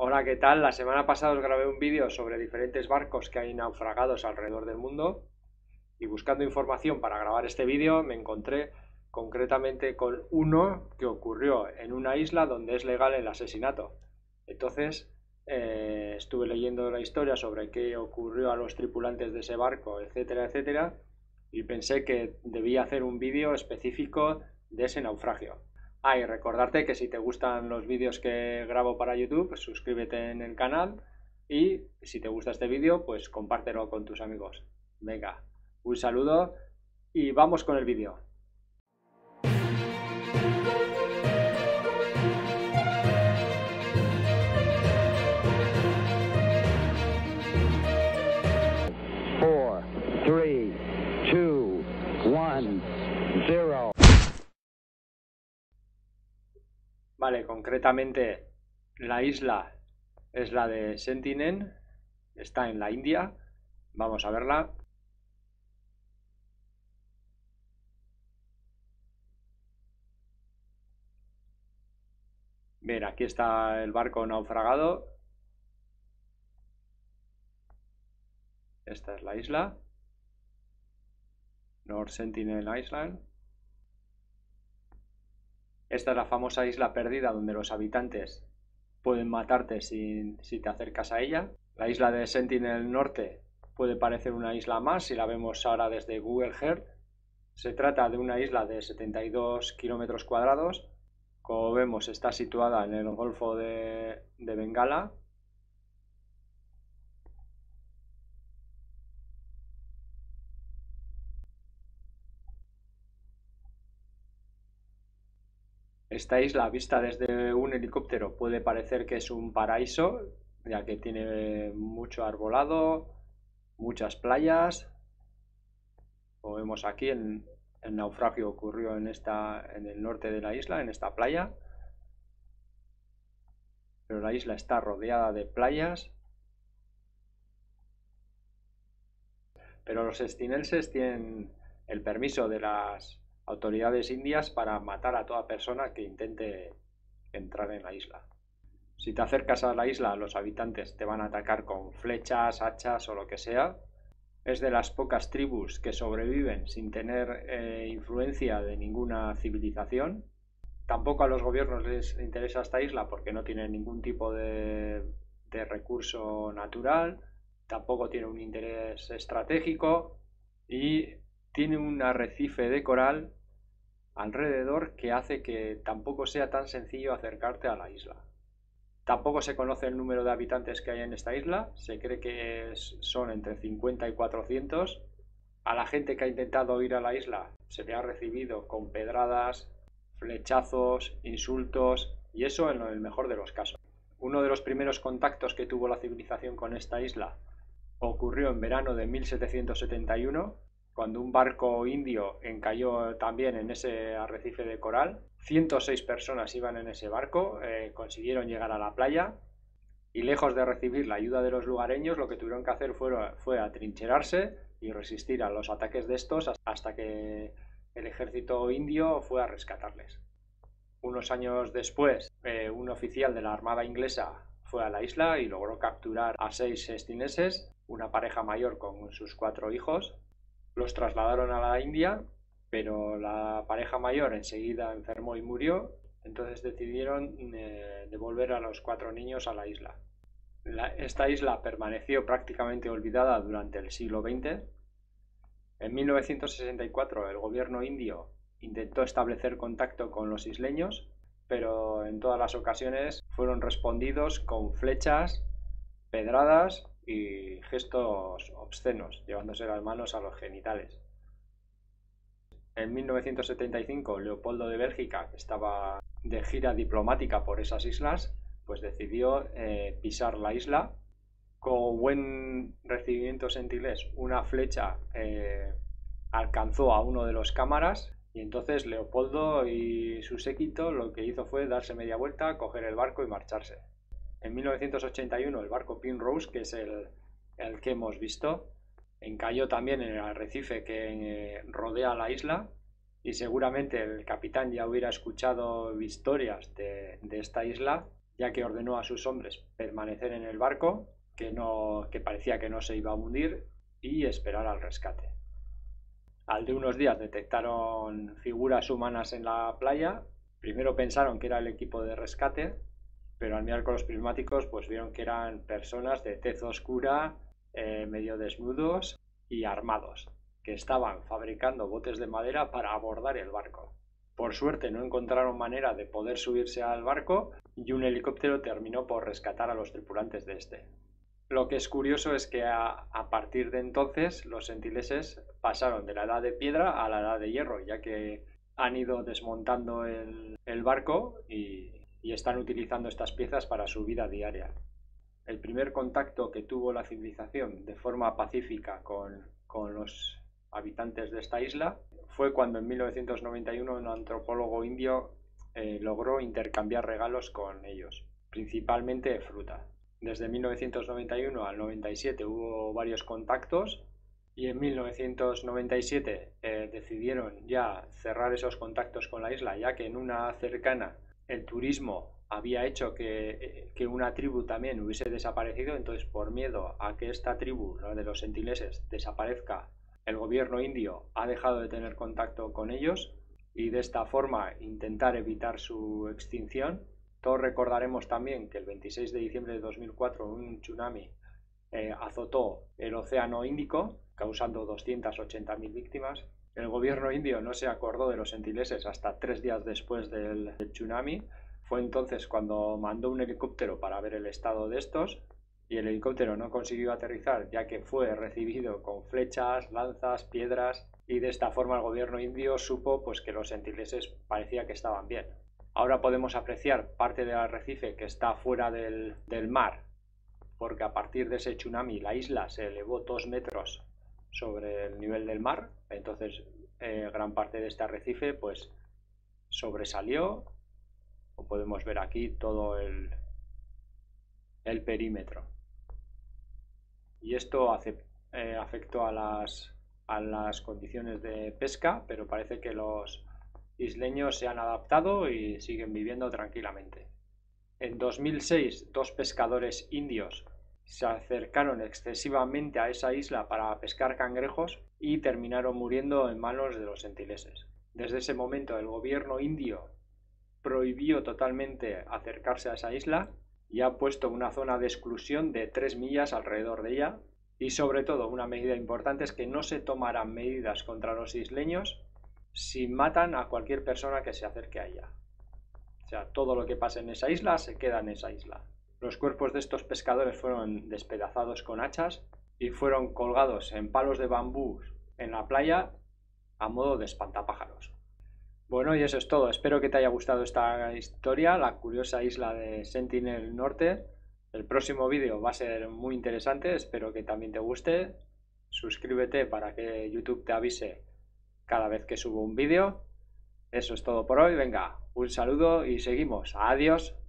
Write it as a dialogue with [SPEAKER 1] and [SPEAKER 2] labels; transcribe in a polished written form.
[SPEAKER 1] Hola, ¿qué tal? La semana pasada os grabé un vídeo sobre diferentes barcos que hay naufragados alrededor del mundo y buscando información para grabar este vídeo me encontré concretamente con uno que ocurrió en una isla donde es legal el asesinato. Entonces estuve leyendo la historia sobre qué ocurrió a los tripulantes de ese barco, etcétera, etcétera, y pensé que debía hacer un vídeo específico de ese naufragio. Y recordarte que si te gustan los vídeos que grabo para YouTube, pues suscríbete en el canal y si te gusta este vídeo, pues compártelo con tus amigos. Venga, un saludo y vamos con el vídeo.
[SPEAKER 2] Four, three, two, one, zero.
[SPEAKER 1] Vale, concretamente la isla es la de Sentinel, está en la India. Vamos a verla. Bien, aquí está el barco naufragado. Esta es la isla, North Sentinel Island. Esta es la famosa isla perdida donde los habitantes pueden matarte si te acercas a ella. La isla de Sentinel Norte puede parecer una isla más si la vemos ahora desde Google Earth. Se trata de una isla de 72 kilómetros cuadrados. Como vemos, está situada en el Golfo de Bengala. Esta isla, vista desde un helicóptero, puede parecer que es un paraíso, ya que tiene mucho arbolado, muchas playas. Como vemos aquí, el naufragio ocurrió en el norte de la isla, en esta playa. Pero la isla está rodeada de playas. Pero los estinenses tienen el permiso de las autoridades indias para matar a toda persona que intente entrar en la isla. Si te acercas a la isla, los habitantes te van a atacar con flechas, hachas o lo que sea. Es de las pocas tribus que sobreviven sin tener influencia de ninguna civilización. Tampoco a los gobiernos les interesa esta isla porque no tiene ningún tipo de recurso natural, tampoco tiene un interés estratégico y tiene un arrecife de coral alrededor que hace que tampoco sea tan sencillo acercarte a la isla. Tampoco se conoce el número de habitantes que hay en esta isla, se cree que son entre 50 y 400. A la gente que ha intentado ir a la isla se le ha recibido con pedradas, flechazos, insultos, y eso en el mejor de los casos. Uno de los primeros contactos que tuvo la civilización con esta isla ocurrió en verano de 1771, cuando un barco indio encalló también en ese arrecife de coral. 106 personas iban en ese barco, consiguieron llegar a la playa y lejos de recibir la ayuda de los lugareños, lo que tuvieron que hacer fue atrincherarse y resistir a los ataques de estos hasta que el ejército indio fue a rescatarles. Unos años después, un oficial de la Armada inglesa fue a la isla y logró capturar a 6 estineses, una pareja mayor con sus 4 hijos. Los trasladaron a la India, pero la pareja mayor enseguida enfermó y murió, entonces decidieron devolver a los 4 niños a la isla. Esta isla permaneció prácticamente olvidada durante el siglo XX. En 1964 el gobierno indio intentó establecer contacto con los isleños, pero en todas las ocasiones fueron respondidos con flechas, pedradas y gestos obscenos, llevándose las manos a los genitales. En 1975 Leopoldo de Bélgica, que estaba de gira diplomática por esas islas, pues decidió pisar la isla. Con buen recibimiento sentilés, una flecha alcanzó a uno de los cámaras y entonces Leopoldo y su séquito lo que hizo fue darse media vuelta, coger el barco y marcharse. En 1981 el barco Penrose, que es el que hemos visto, encalló también en el arrecife que rodea la isla y seguramente el capitán ya hubiera escuchado historias de esta isla, ya que ordenó a sus hombres permanecer en el barco, que parecía que no se iba a hundir, y esperar al rescate. Al de unos días detectaron figuras humanas en la playa. Primero pensaron que era el equipo de rescate, pero al mirar con los prismáticos pues vieron que eran personas de tez oscura, medio desnudos y armados, que estaban fabricando botes de madera para abordar el barco. Por suerte no encontraron manera de poder subirse al barco y un helicóptero terminó por rescatar a los tripulantes de este. Lo que es curioso es que a partir de entonces los sentileses pasaron de la edad de piedra a la edad de hierro, ya que han ido desmontando el barco y están utilizando estas piezas para su vida diaria. El primer contacto que tuvo la civilización de forma pacífica con los habitantes de esta isla fue cuando en 1991 un antropólogo indio logró intercambiar regalos con ellos, principalmente fruta. Desde 1991 al 97 hubo varios contactos y en 1997 decidieron ya cerrar esos contactos con la isla, ya que en una cercana el turismo había hecho que una tribu también hubiese desaparecido. Entonces, por miedo a que esta tribu, la de los sentileses, desaparezca, el gobierno indio ha dejado de tener contacto con ellos y de esta forma intentar evitar su extinción. Todos recordaremos también que el 26 de diciembre de 2004 un tsunami azotó el océano Índico, causando 280.000 víctimas. El gobierno indio no se acordó de los sentileses hasta 3 días después del tsunami. Fue entonces cuando mandó un helicóptero para ver el estado de estos, y el helicóptero no consiguió aterrizar ya que fue recibido con flechas, lanzas, piedras, y de esta forma el gobierno indio supo pues que los sentileses parecía que estaban bien. Ahora podemos apreciar parte del arrecife que está fuera del mar, porque a partir de ese tsunami la isla se elevó 2 metros sobre el nivel del mar. Entonces gran parte de este arrecife pues sobresalió, o podemos ver aquí todo el perímetro, y esto afectó a las condiciones de pesca, pero parece que los isleños se han adaptado y siguen viviendo tranquilamente. En 2006 2 pescadores indios se acercaron excesivamente a esa isla para pescar cangrejos y terminaron muriendo en manos de los sentileses. Desde ese momento el gobierno indio prohibió totalmente acercarse a esa isla y ha puesto una zona de exclusión de 3 millas alrededor de ella, y sobre todo una medida importante es que no se tomarán medidas contra los isleños si matan a cualquier persona que se acerque a ella. O sea, todo lo que pase en esa isla se queda en esa isla. Los cuerpos de estos pescadores fueron despedazados con hachas y fueron colgados en palos de bambú en la playa a modo de espantapájaros. Bueno, y eso es todo. Espero que te haya gustado esta historia, la curiosa isla de Sentinel Norte. El próximo vídeo va a ser muy interesante, espero que también te guste. Suscríbete para que YouTube te avise cada vez que subo un vídeo. Eso es todo por hoy. Venga, un saludo y seguimos. Adiós.